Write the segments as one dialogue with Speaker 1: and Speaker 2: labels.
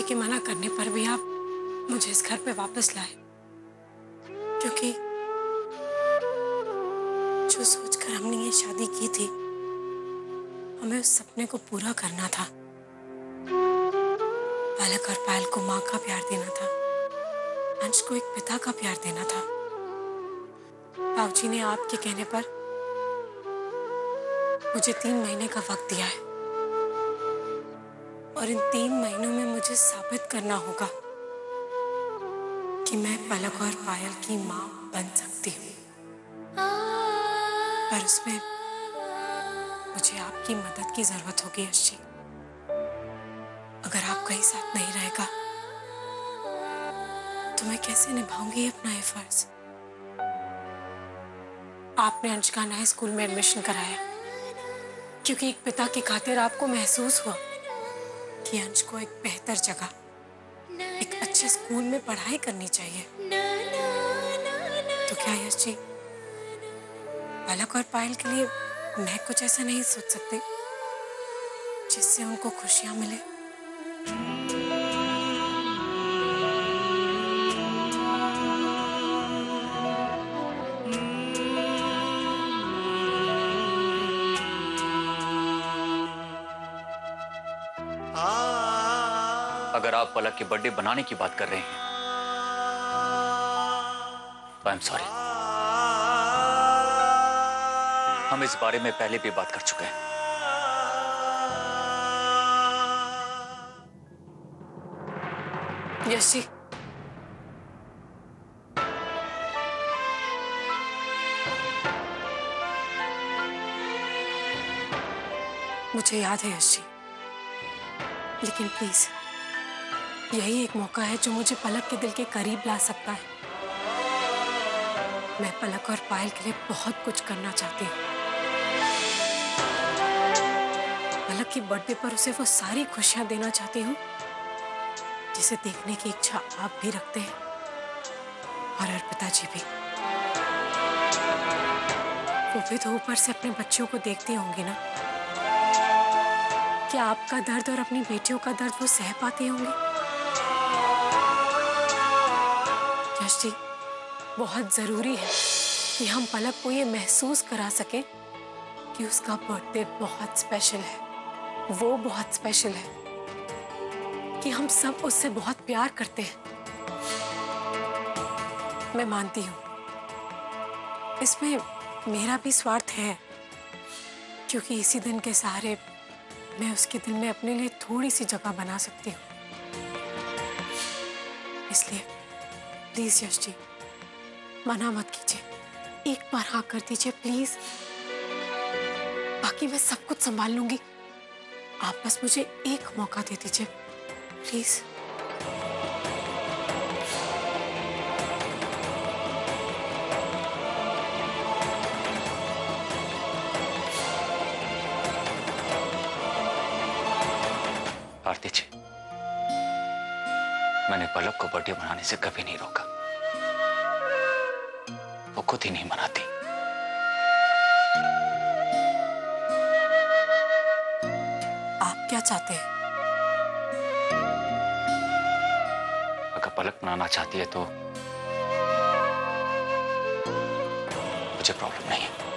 Speaker 1: के मना करने पर भी आप मुझे इस घर पे वापस लाए, क्योंकि जो सोचकर हमने ये शादी की थी, हमें उस सपने को पूरा करना था। पलक और पायल को माँ का प्यार देना था, अंश को एक पिता का प्यार देना था। बाबूजी ने आपके कहने पर मुझे 3 महीने का वक्त दिया है, और इन 3 महीनों में मुझे साबित करना होगा कि मैं पलक और पायल की माँ बन सकती हूँ। पर उसमें मुझे आपकी मदद की जरूरत होगी यश जी। अगर आपका ही साथ नहीं रहेगा तो मैं कैसे निभाऊंगी अपना ये फर्ज। आपने अंश का नए स्कूल में एडमिशन कराया क्योंकि एक पिता की खातिर आपको महसूस हुआ कि अंश को एक बेहतर जगह, एक अच्छे स्कूल में पढ़ाई करनी चाहिए। तो क्या यश जी, पलक और पायल के लिए मैं कुछ ऐसा नहीं सोच सकती जिससे उनको खुशियां मिले?
Speaker 2: अगर आप पलक की बर्थडे बनाने की बात कर रहे हैं तो आई एम सॉरी, हम इस बारे में पहले भी बात कर चुके हैं।
Speaker 1: यश जी, मुझे याद है यश जी, लेकिन प्लीज यही एक मौका है जो मुझे पलक के दिल के करीब ला सकता है। मैं पलक और पायल के लिए बहुत कुछ करना चाहती हूँ। पलक की बर्थडे पर उसे वो सारी खुशियां देना चाहती हूँ जिसे देखने की इच्छा आप भी रखते हैं और अर्पिता जी भी। वो भी तो ऊपर से अपने बच्चों को देखती होंगी ना। क्या आपका दर्द और अपनी बेटियों का दर्द वो सह पाती होंगी? यश जी, बहुत जरूरी है कि हम पलक को ये महसूस करा सके कि उसका बर्थडे बहुत स्पेशल है, वो बहुत स्पेशल है, कि हम सब उससे बहुत प्यार करते हैं। मैं मानती हूँ इसमें मेरा भी स्वार्थ है, क्योंकि इसी दिन के सहारे मैं उसके दिल में अपने लिए थोड़ी सी जगह बना सकती हूँ। इसलिए प्लीज यश जी, मना मत कीजिए, एक बार हाँ कर दीजिए प्लीज। बाकी मैं सब कुछ संभाल लूंगी, आप बस मुझे एक मौका दे दीजिए प्लीज।
Speaker 2: आरती जी, मैंने पलक को बर्थडे मनाने से कभी नहीं रोका, वो खुद ही नहीं मनाती।
Speaker 1: आप क्या चाहते हैं?
Speaker 2: अगर पलक मनाना चाहती है तो मुझे प्रॉब्लम नहीं है।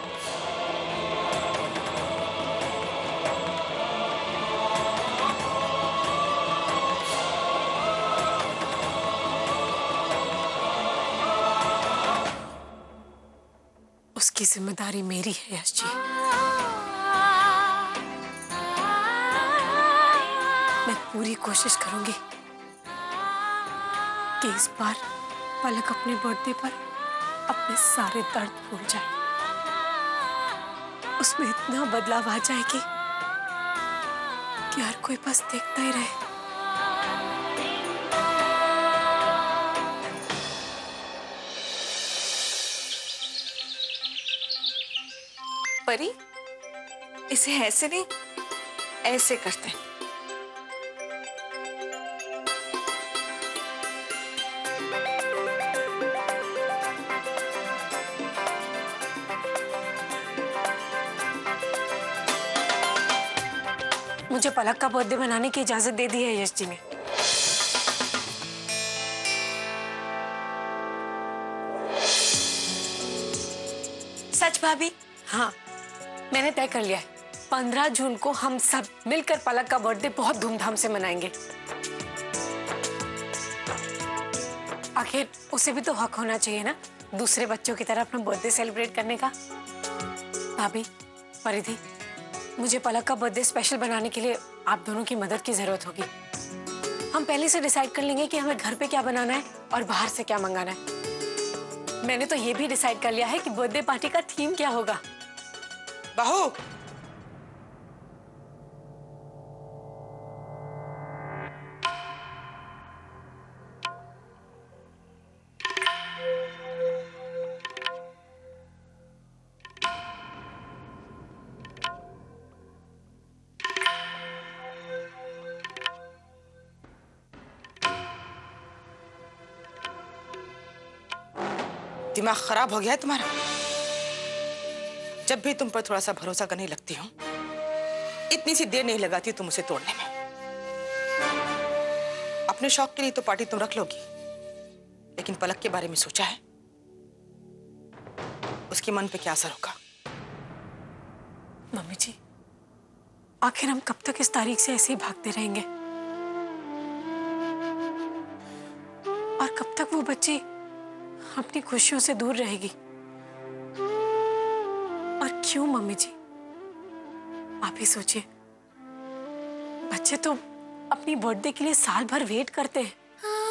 Speaker 1: उसकी जिम्मेदारी मेरी है यश जी। मैं पूरी कोशिश करूंगी कि इस बार पलक अपने बर्थडे पर अपने सारे दर्द भूल जाए, उसमें इतना बदलाव आ जाए कि हर कोई बस देखता ही रहे।
Speaker 3: परी, इसे ऐसे नहीं, ऐसे करते हैं।
Speaker 1: मुझे पलक का बर्थडे मनाने की इजाजत दे दी है यश जी ने।
Speaker 3: भाभी?
Speaker 1: हाँ, मैंने तय कर लिया है। 15 जून को हम सब मिलकर पलक का बर्थडे बहुत धूमधाम से मनाएंगे। आखिर उसे भी तो हक होना चाहिए ना, दूसरे बच्चों की तरह अपना बर्थडे सेलिब्रेट करने का। भाभी, परिधि, मुझे पलक का बर्थडे स्पेशल बनाने के लिए आप दोनों की मदद की जरूरत होगी। हम पहले से डिसाइड कर लेंगे कि हमें घर पे क्या बनाना है और बाहर से क्या मंगाना है। मैंने तो ये भी डिसाइड कर लिया है कि बर्थडे पार्टी का थीम क्या होगा।
Speaker 4: बहू, दिमाग खराब हो गया है तुम्हारा? जब भी तुम पर थोड़ा सा भरोसा करने लगती हूँ, इतनी सी देर नहीं लगाती तुम उसे तोड़ने में। अपने शौक के लिए तो पार्टी तुम रख लोगी, लेकिन पलक के बारे में सोचा है? उसके मन पे क्या असर होगा?
Speaker 1: मम्मी जी, आखिर हम कब तक इस तारीख से ऐसे ही भागते रहेंगे? और कब तक वो बच्ची अपनी खुशियों से दूर रहेगी? और क्यों मम्मी जी? आप ही सोचिए, बच्चे तो अपनी बर्थडे के लिए साल भर वेट करते हैं।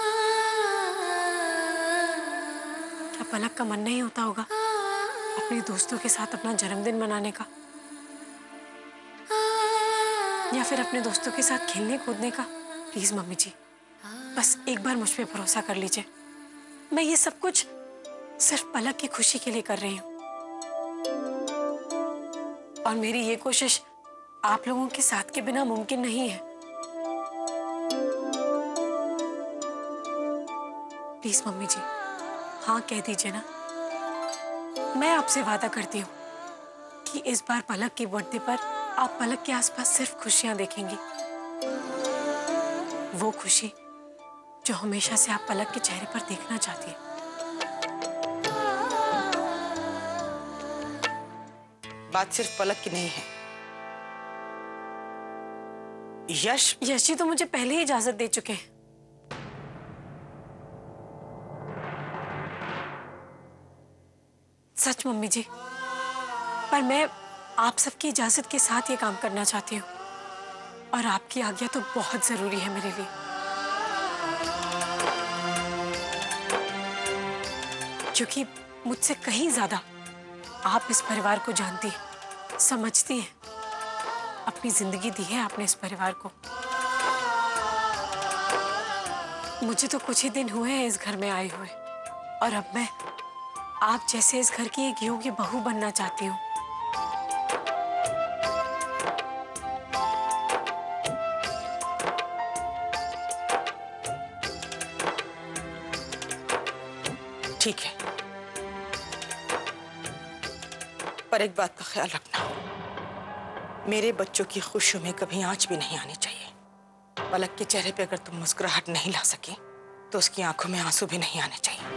Speaker 1: क्या पलक का मन नहीं होता होगा अपने दोस्तों के साथ अपना जन्मदिन मनाने का, या फिर अपने दोस्तों के साथ खेलने कूदने का? प्लीज मम्मी जी, बस एक बार मुझ पे भरोसा कर लीजिए। मैं ये सब कुछ सिर्फ पलक की खुशी के लिए कर रही हूँ, और मेरी ये कोशिश आप लोगों के साथ के बिना मुमकिन नहीं है। प्लीज मम्मी जी, हाँ कह दीजिए ना। मैं आपसे वादा करती हूँ कि इस बार पलक की बर्थडे पर आप पलक के आसपास सिर्फ खुशियां देखेंगी। वो खुशी जो हमेशा से आप पलक के चेहरे पर देखना चाहती हैं।
Speaker 4: बात सिर्फ पलक की नहीं है। यश
Speaker 1: जी तो मुझे पहले ही इजाजत दे चुके हैं। सच मम्मी जी, पर मैं आप सबकी इजाजत के साथ ये काम करना चाहती हूँ, और आपकी आज्ञा तो बहुत जरूरी है मेरे लिए। क्योंकि मुझसे कहीं ज्यादा आप इस परिवार को जानती हैं, समझती हैं। अपनी जिंदगी दी है आपने इस परिवार को। मुझे तो कुछ ही दिन हुए हैं इस घर में आए हुए, और अब मैं आप जैसे इस घर की एक योग्य बहू बनना चाहती हूँ।
Speaker 4: ठीक है, पर एक बात का ख्याल रखना, मेरे बच्चों की खुशियों में कभी आंच भी नहीं आनी चाहिए। पलक के चेहरे पे अगर तुम मुस्कुराहट नहीं ला सकी, तो उसकी आंखों में आंसू भी नहीं आने चाहिए।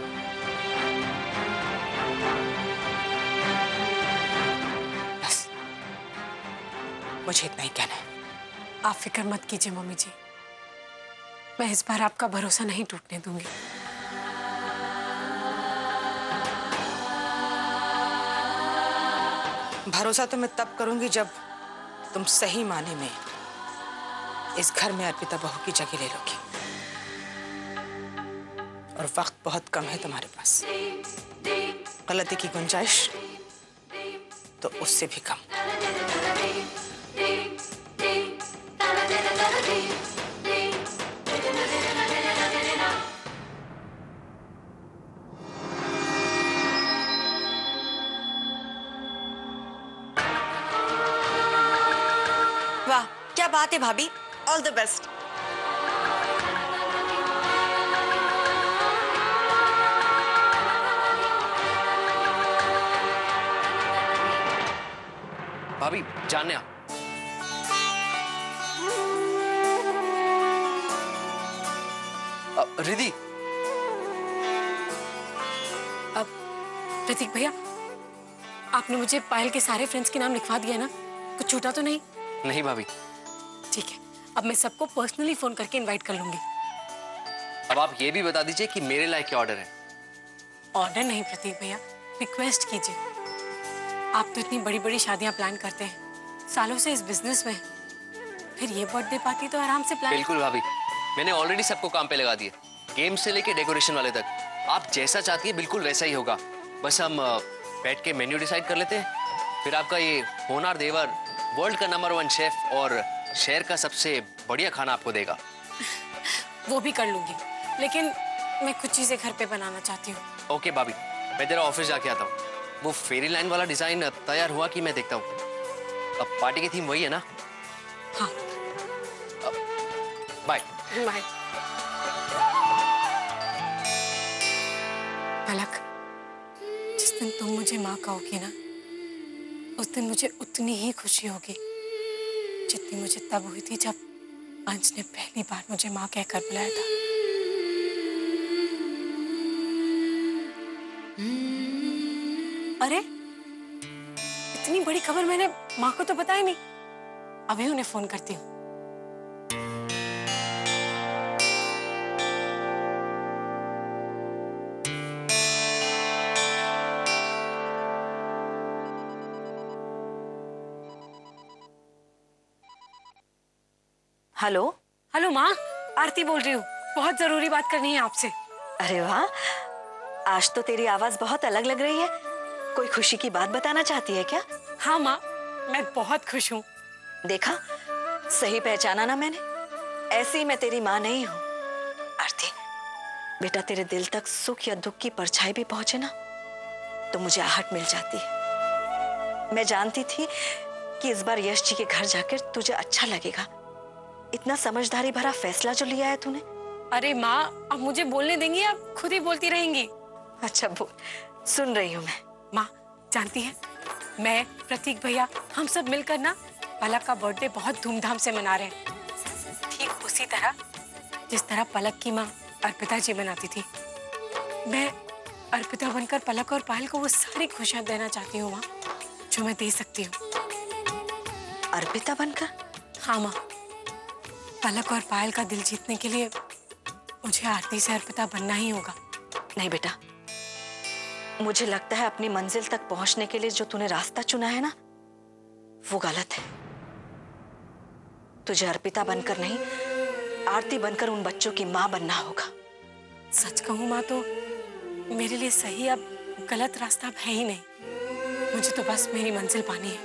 Speaker 4: बस मुझे इतना ही कहना है।
Speaker 1: आप फिक्र मत कीजिए मम्मी जी, मैं इस बार आपका भरोसा नहीं टूटने दूंगी।
Speaker 4: भरोसा तो मैं तब करूंगी जब तुम सही माने में इस घर में अर्पिता बहू की जगह ले लोगी, और वक्त बहुत कम है तुम्हारे पास। गलती की गुंजाइश तो उससे भी कम।
Speaker 3: वाह, क्या बात है भाभी, ऑल द बेस्ट।
Speaker 2: भाभी, जानने आ। रिधि,
Speaker 1: अब प्रतीक भैया, आपने मुझे पायल के सारे फ्रेंड्स के नाम लिखवा दिया ना? कुछ छूटा तो नहीं?
Speaker 5: नहीं भाभी।
Speaker 1: ठीक है, अब मैं सबको पर्सनली फोन करके इनवाइट कर लूंगी।
Speaker 5: अब आप ये भी बता दीजिए कि मेरे लायक क्या ऑर्डर है।
Speaker 1: ऑर्डर नहीं प्रतीक भैया, रिक्वेस्ट कीजिए। आप तो इतनी बड़ी बड़ी शादियां प्लान करते हैं, सालों से इस बिजनेस में, फिर ये बर्थडे पार्टी तो आराम से प्लान।
Speaker 5: बिल्कुल भाभी, मैंने ऑलरेडी सबको काम पे लगा दिया, गेम से लेके डेकोरेशन वाले तक। आप जैसा चाहती है बिल्कुल वैसा ही होगा। बस हम बैठ के मेन्यू डिसाइड कर लेते हैं, फिर आपका ये होनार देवर वर्ल्ड का नंबर 1 शेफ और शहर का सबसे बढ़िया खाना आपको देगा।
Speaker 1: वो भी कर लूंगी, लेकिन मैं कुछ चीजें घर पे बनाना चाहती हूँ।
Speaker 5: ओके भाभी, मैं तेरा ऑफिस जाके आता हूँ। वो फेरी लाइन वाला डिजाइन तैयार हुआ कि मैं देखता हूँ। अब पार्टी की थीम वही है ना?
Speaker 1: हाँ।
Speaker 5: बाय।
Speaker 1: बाय। पलक, जिस दिन तुम मुझे माँ कहोगी ना, उस दिन मुझे उतनी ही खुशी होगी जितनी मुझे तब हुई थी जब अंश ने पहली बार मुझे माँ कहकर बुलाया था। अरे, इतनी बड़ी खबर मैंने माँ को तो बताई नहीं। अभी उन्हें फोन करती हूँ।
Speaker 3: हेलो।
Speaker 1: हेलो माँ, आरती बोल रही हूँ। बहुत जरूरी बात करनी है आपसे।
Speaker 3: अरे वाह, आज तो तेरी आवाज बहुत अलग लग रही है। कोई खुशी की बात बताना चाहती है क्या?
Speaker 1: हाँ माँ, मैं बहुत खुश हूँ।
Speaker 3: देखा, सही पहचाना ना मैंने। ऐसी मैं तेरी माँ नहीं हूँ। आरती बेटा, तेरे दिल तक सुख या दुख की परछाई भी पहुंचे ना तो मुझे आहट मिल जाती है। मैं जानती थी कि इस बार यश जी के घर जाकर तुझे अच्छा लगेगा। इतना समझदारी भरा फैसला जो लिया है तूने।
Speaker 1: अरे माँ, अब मुझे बोलने देंगी? आप खुद ही बोलती रहेंगी।
Speaker 3: अच्छा बोल, सुन रही हूँ मैं।
Speaker 1: माँ जानती है, मैं, प्रतीक भैया, हम सब मिलकर ना पलक का बर्थडे बहुत धूमधाम से मना रहे हैं। ठीक उसी तरह जिस तरह पलक की माँ अर्पिता जी मनाती थी। मैं अर्पिता बनकर पलक और पायल को वो सारी खुशियाँ देना चाहती हूँ माँ, जो मैं दे सकती हूँ।
Speaker 3: अर्पिता बनकर?
Speaker 1: हाँ माँ, पलक और पायल का दिल जीतने के लिए मुझे आरती से अर्पिता बनना ही होगा।
Speaker 3: नहीं बेटा, मुझे लगता है अपनी मंजिल तक पहुंचने के लिए जो तूने रास्ता चुना है ना, वो गलत है। तुझे अर्पिता बनकर नहीं, आरती बनकर उन बच्चों की मां बनना होगा।
Speaker 1: सच कहूँ माँ तो मेरे लिए सही अब गलत रास्ता अब है ही नहीं। मुझे तो बस मेरी मंजिल पानी है,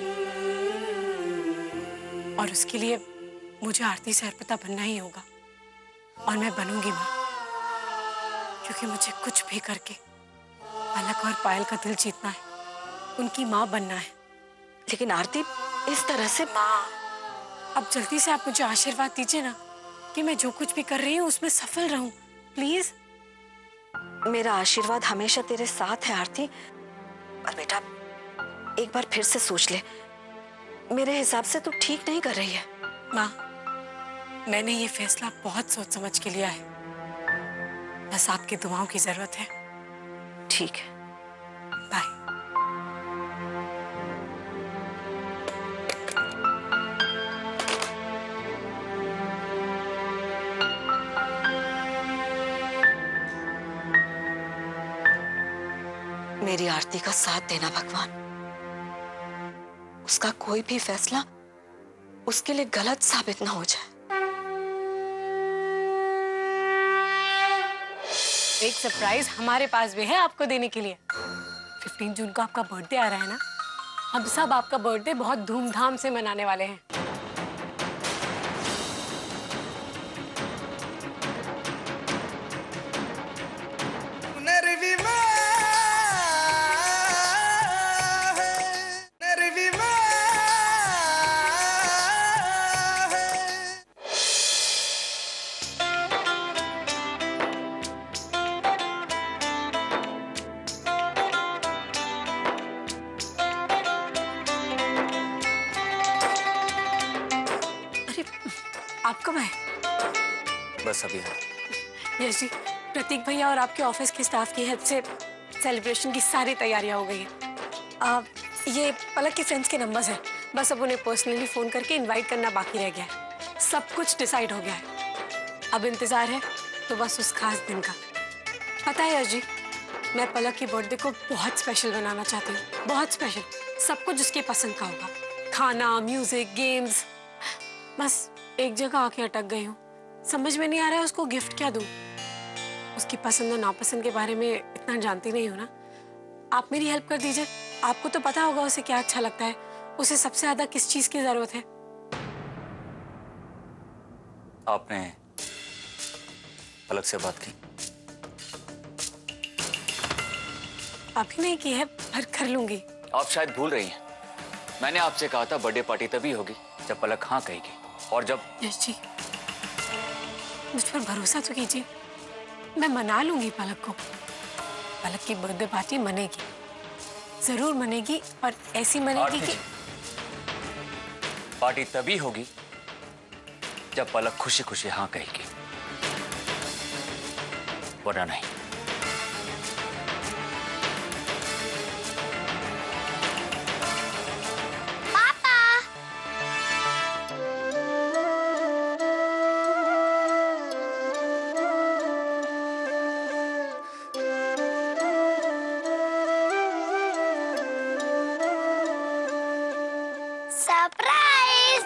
Speaker 1: और उसके लिए मुझे आरती से अर्पिता बनना ही होगा। और मैं बनूंगी माँ, क्योंकि मुझे कुछ भी करके पलक और पायल का दिल जीतना है, उनकी माँ बनना है।
Speaker 3: लेकिन आरती, इस तरह से
Speaker 1: माँ, अब जल्दी से आप मुझे आशीर्वाद दीजिए ना कि मैं जो कुछ भी कर रही हूँ उसमें सफल रहूं, प्लीज।
Speaker 3: मेरा आशीर्वाद हमेशा तेरे साथ है आरती। पर बेटा, एक बार फिर से सोच ले, मेरे हिसाब से तू ठीक नहीं कर रही है।
Speaker 1: माँ, मैंने ये फैसला बहुत सोच समझ के लिया है, बस आपकी दुआओं की जरूरत है।
Speaker 3: ठीक है,
Speaker 1: बाय।
Speaker 3: मेरी आरती का साथ देना भगवान। उसका कोई भी फैसला उसके लिए गलत साबित ना हो जाए।
Speaker 1: एक सरप्राइज हमारे पास भी है आपको देने के लिए। 15 जून को आपका बर्थडे आ रहा है ना, हम सब आपका बर्थडे बहुत धूमधाम से मनाने वाले हैं। आप कब आए?
Speaker 2: बस अभी है।
Speaker 1: यश जी, प्रतीक भैया और आपके ऑफिस के स्टाफ की हेल्प से सेलिब्रेशन की सारी तैयारियां हो गई हैं। ये पलक के फ्रेंड्स के नंबर्स हैं, बस अब उन्हें पर्सनली फोन करके इनवाइट करना बाकी रह गया है। सब कुछ डिसाइड हो गया है, अब इंतजार है तो बस उस खास दिन का। पता है अर्जी, मैं पलक की बर्थडे को बहुत स्पेशल बनाना चाहती हूँ, बहुत स्पेशल। सब कुछ उसके पसंद का होगा, खाना, म्यूजिक, गेम्स। बस एक जगह आके अटक गई हूँ, समझ में नहीं आ रहा है उसको गिफ्ट क्या दूँ। उसकी पसंद और नापसंद के बारे में इतना जानती नहीं हूँ ना। आप मेरी हेल्प कर दीजिए, आपको तो पता होगा उसे क्या अच्छा लगता है, उसे सबसे ज्यादा किस चीज की जरूरत है।
Speaker 2: आपने पलक से बात की?
Speaker 1: अभी नहीं की है, पर कर लूंगी।
Speaker 2: आप शायद भूल रही हैं, मैंने आपसे कहा था बर्थडे पार्टी तभी होगी जब पलक हाँ कहेगी, और जब।
Speaker 1: यश जी, मुझ पर भरोसा तो कीजिए, मैं मना लूंगी पलक को। पलक की बर्थडे पार्टी मनेगी, जरूर मनेगी, और ऐसी मनेगी कि
Speaker 2: पार्टी तभी होगी जब पलक खुशी खुशी हाँ कहेगी, वरना नहीं।
Speaker 6: सरप्राइज!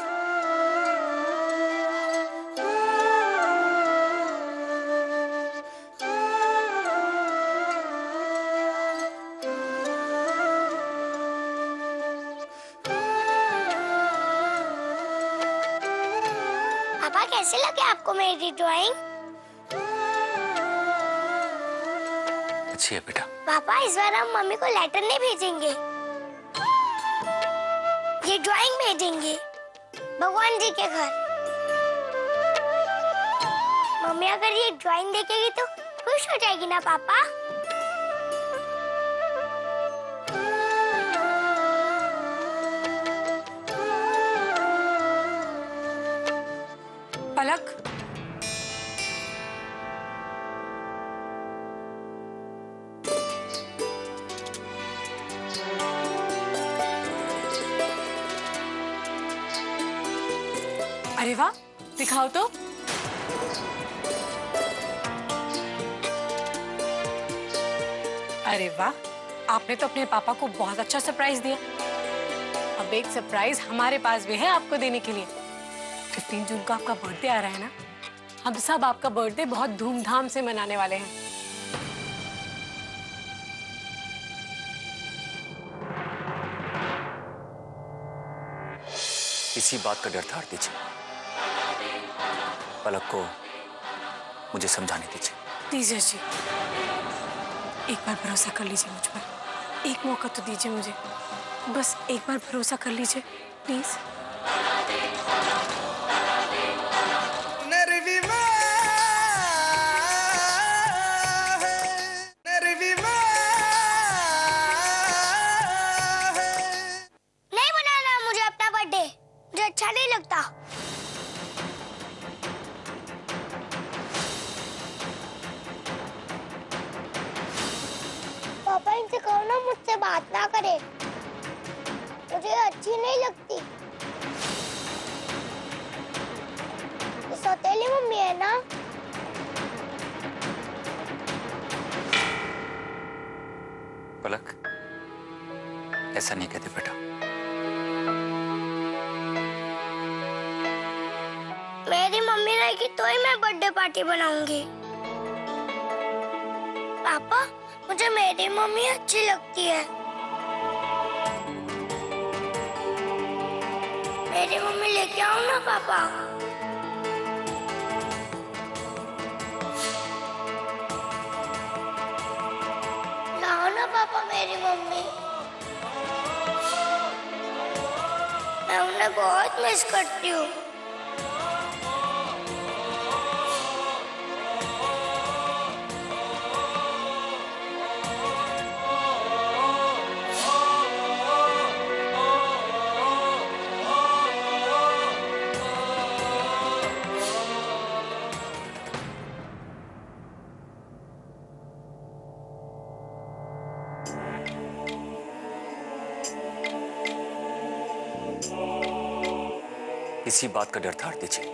Speaker 6: पापा कैसे लगे आपको मेरी ड्राइंग?
Speaker 2: अच्छी है बेटा।
Speaker 6: पापा इस बार हम मम्मी को लेटर नहीं भेजेंगे, ये ड्राइंग भेजेंगे भगवान जी के घर। मम्मी अगर ये ड्राइंग देखेगी तो खुश हो जाएगी ना पापा?
Speaker 1: पलक, अरे वाह, दिखाओ तो। अरे वाह, आपने तो अपने पापा को बहुत अच्छा सरप्राइज दिया। अब एक सरप्राइज हमारे पास भी है आपको देने के लिए। 15 जून को आपका बर्थडे आ रहा है ना, हम सब आपका बर्थडे बहुत धूमधाम से मनाने वाले हैं।
Speaker 2: इसी बात का डर था आरती जी। पलक को मुझे समझाने दीजिए।
Speaker 1: दीजिए जी, एक बार भरोसा कर लीजिए मुझ पर, एक मौका तो दीजिए मुझे, बस एक बार भरोसा कर लीजिए प्लीज।
Speaker 6: नहीं बनाना मुझे अपना बर्थडे, मुझे अच्छा नहीं लगता। पापा इनसे कहो ना मुझसे बात ना करे, मुझे अच्छी नहीं लगती। ये सौतेली मम्मी है ना।
Speaker 2: पलक, ऐसा नहीं कहते बेटा।
Speaker 6: मेरी मम्मी रहेगी तो ही मैं बर्थडे पार्टी बनाऊंगी। पापा, मुझे मेरी मम्मी अच्छी लगती है। मेरी मम्मी लेके आओ ना पापा। लाओ ना पापा मेरी मम्मी, मैं उन्हें बहुत मिस करती हूँ।
Speaker 2: इसी बात का डर था आरती जी।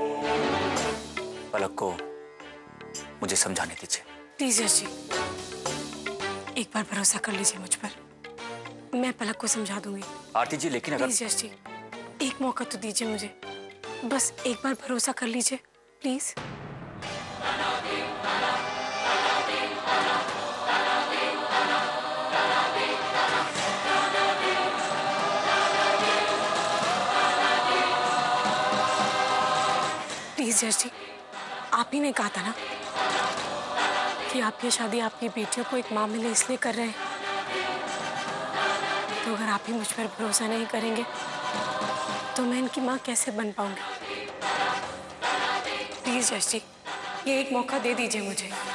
Speaker 2: पलक को मुझे समझाने दीजिए।
Speaker 1: प्लीज यश जी, एक बार भरोसा कर लीजिए मुझ पर। मैं पलक को समझा दूंगी।
Speaker 2: आरती जी लेकिन अगर
Speaker 1: प्लीज यश जी, एक मौका तो दीजिए मुझे। बस एक बार भरोसा कर लीजिए प्लीज। प्लीज यश जी, आप ही ने कहा था ना कि आप ये शादी आपकी बेटियों को एक मां मिले इसलिए कर रहे हैं। तो अगर आप ही मुझ पर भरोसा नहीं करेंगे तो मैं इनकी मां कैसे बन पाऊंगी? प्लीज यश जी, ये एक मौका दे दीजिए मुझे।